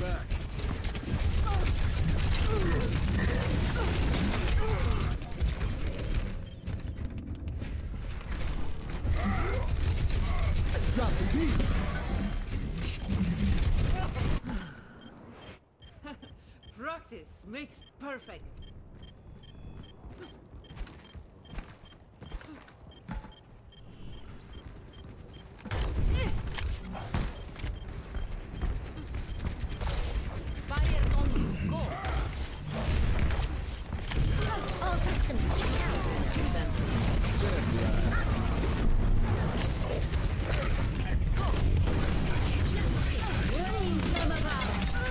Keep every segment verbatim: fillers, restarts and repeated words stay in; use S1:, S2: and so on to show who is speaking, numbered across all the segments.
S1: back. Drop the beat.
S2: Practice makes perfect. Fire on you, go!
S3: All systems check out.
S2: Then
S3: Warning from above.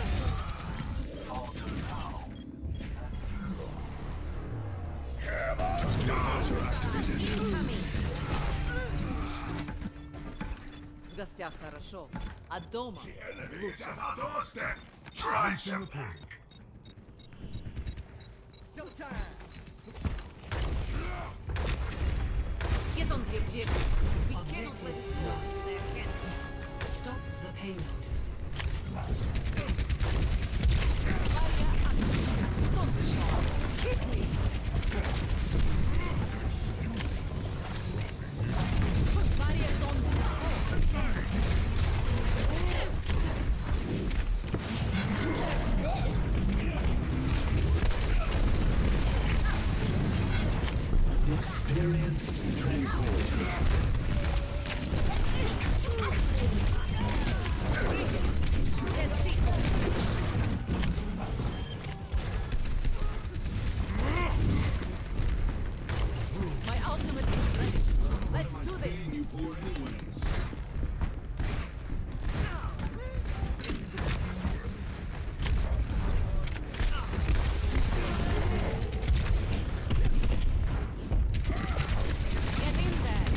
S3: Incoming.
S2: в гостях хорошо, а дома лучше.
S4: Try something.
S1: No time.
S2: Get on the objective. We cannot let it cross their hands.
S5: Stop the payload.
S2: Barrier active. Don't be shy. Hit me. Barriers on me.
S4: Experience tranquility.
S2: Let's see. My ultimate is ready. Let's do this. Get in there.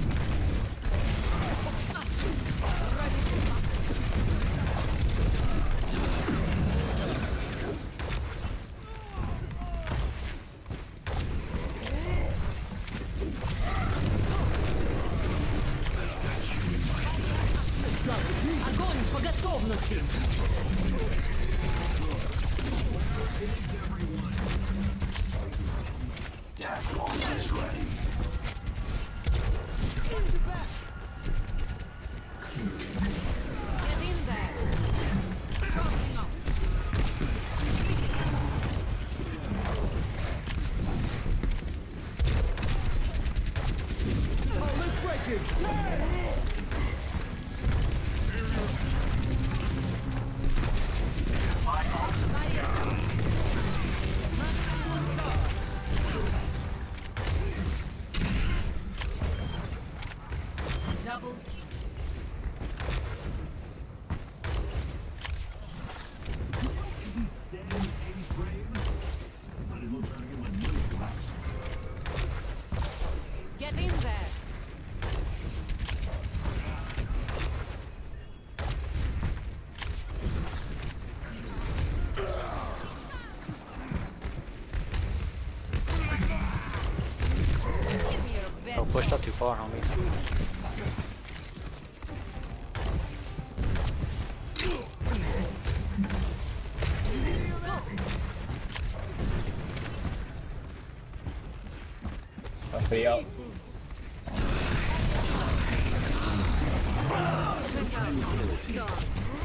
S2: Ready to rock. Огонь по готовности!
S4: Death is ready.
S2: Get in there! Charging up!
S1: Oh, let's break it. Hey!
S2: Barrier down! Maximum charge! Double kill.
S4: Stand a frame. Might as well try to get my money back.
S2: Get in there! Give me your best.
S6: Oh, pushed up too far, homies.
S7: I'll free out.
S2: Gone.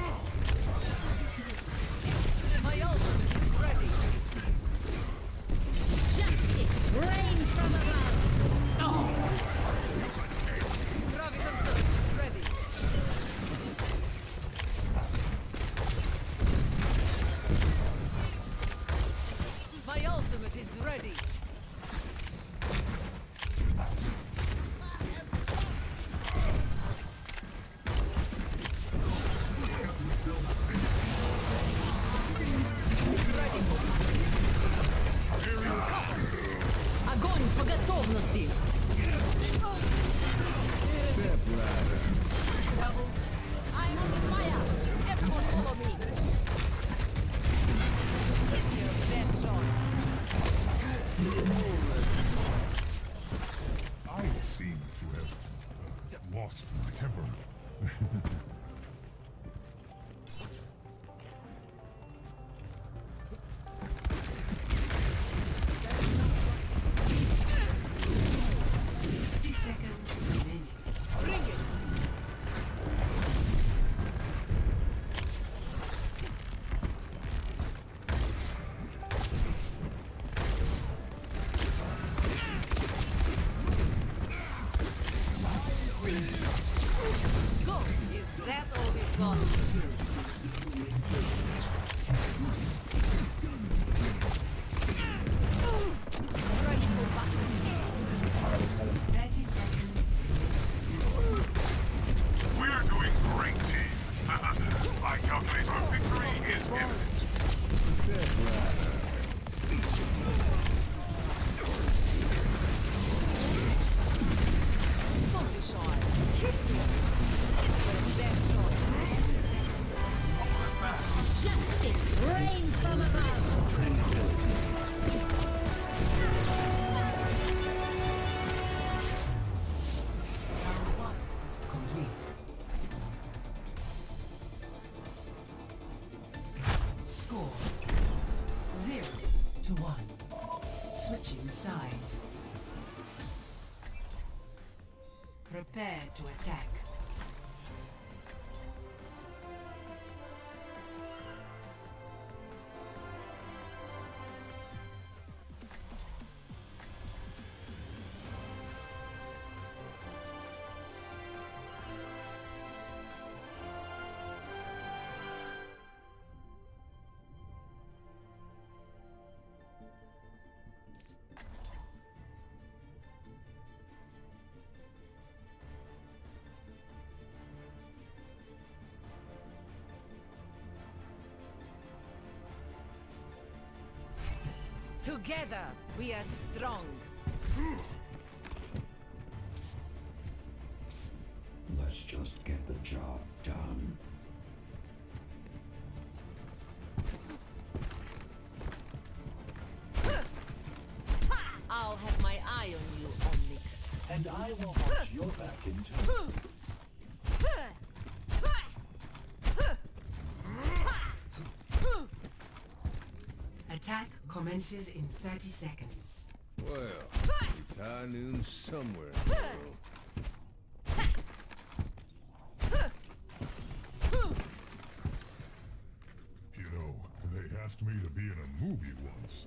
S2: My ultimate is ready.
S3: Justice reigns from above.
S2: Graviton Surge is ready. My ultimate is ready. Огонь по готовности! I'm on fire! Everyone follow me! Give me your best shot!
S4: I seem to have lost my temper.
S2: got. Ready for battle.
S5: thirty seconds.
S6: We're doing great, team. I calculate our victory is imminent.
S2: Don't be shy. Hit me. That's shot.
S3: Justice reigns from above.
S5: Round one complete. Score zero to one. Switching sides. Prepare to attack.
S2: Together, we are strong.
S7: Let's just get the job done.
S2: I'll have my eye on you, Omnic.
S4: And I will watch your back in turn.
S5: Attack commences in thirty seconds.
S8: Well, it's high noon somewhere in the world.
S6: You know, they asked me to be in a movie once.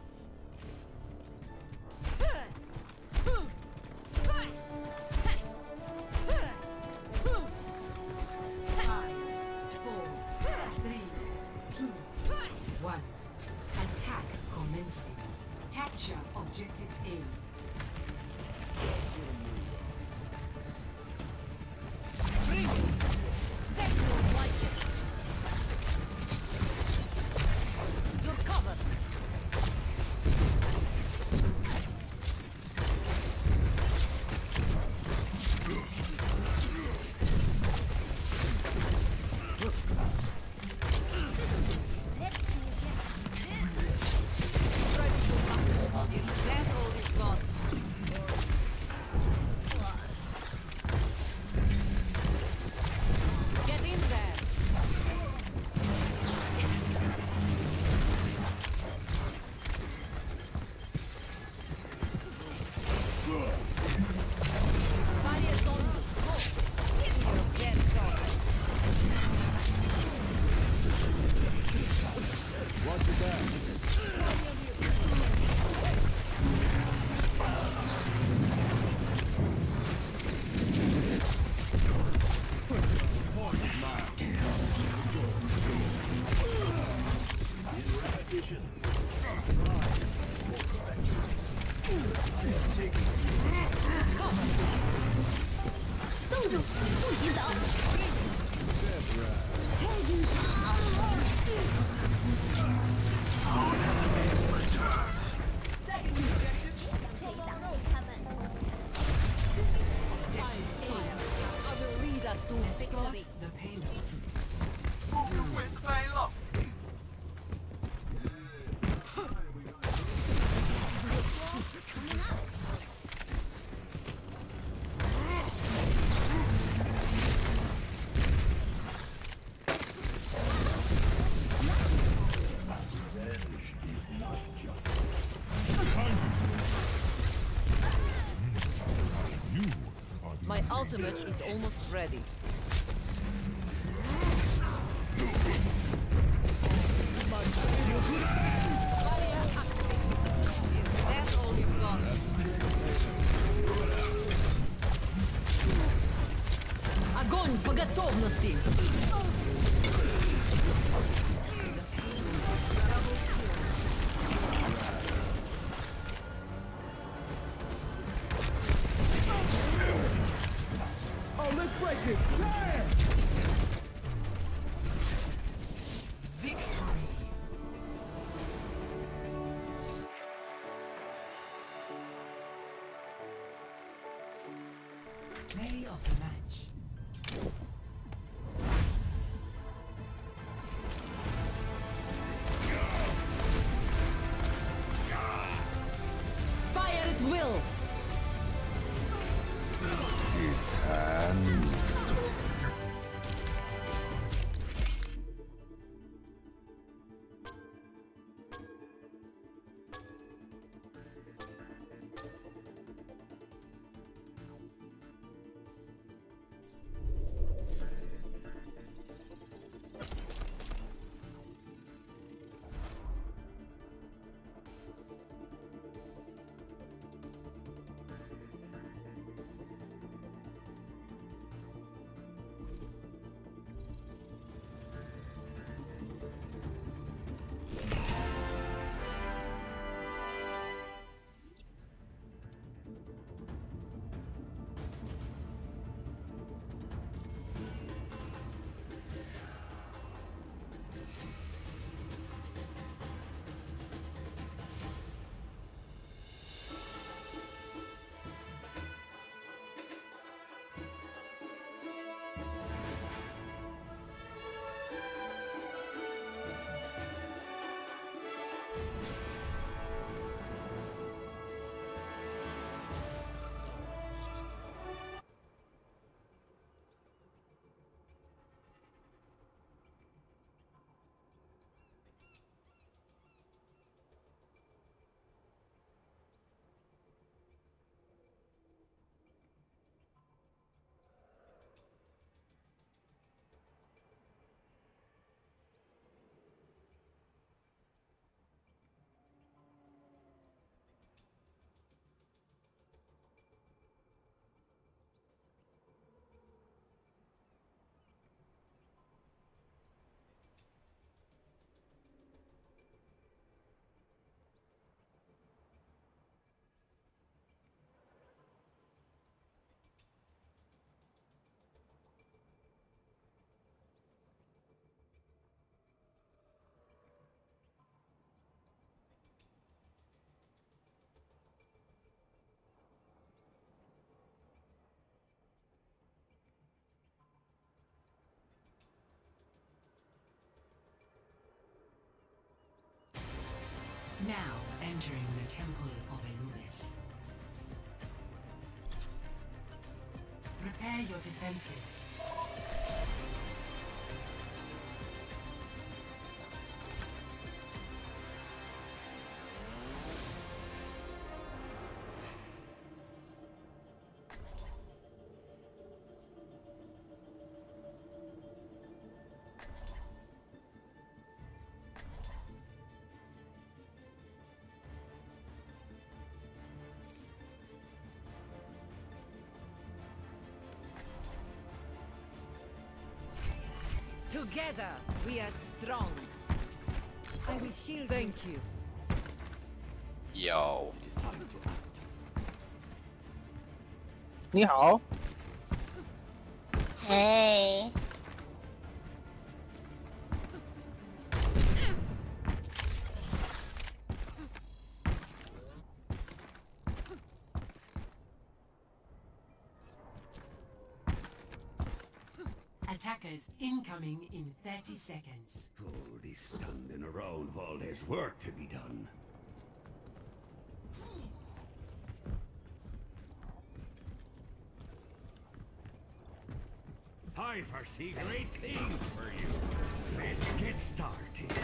S5: Five, four, three, two, one. Attack commencing. Capture objective A.
S2: Bring it. That's your wife. You're covered. Ready for battle. Is that all you've got? Get in there. Barriers on you. Go. Give me your best shot.
S8: Watch your back. I will lead us to
S5: Escort
S2: victory.
S5: the payload.
S6: You are the
S2: My ultimate is almost ready. Barrier activated. That's all you've got. Огонь по готовности!
S5: Play of the match.
S2: Fire at will!
S8: It's hand.
S5: Now entering the Temple of Anubis. Prepare your defenses.
S2: Together, we are strong. I will shield. Thank you.
S9: Yo.
S10: 你好。
S9: 嘿。
S5: Attackers incoming in thirty seconds.
S7: Holy standing around while there's work to be done. I foresee great things for you. Let's get started.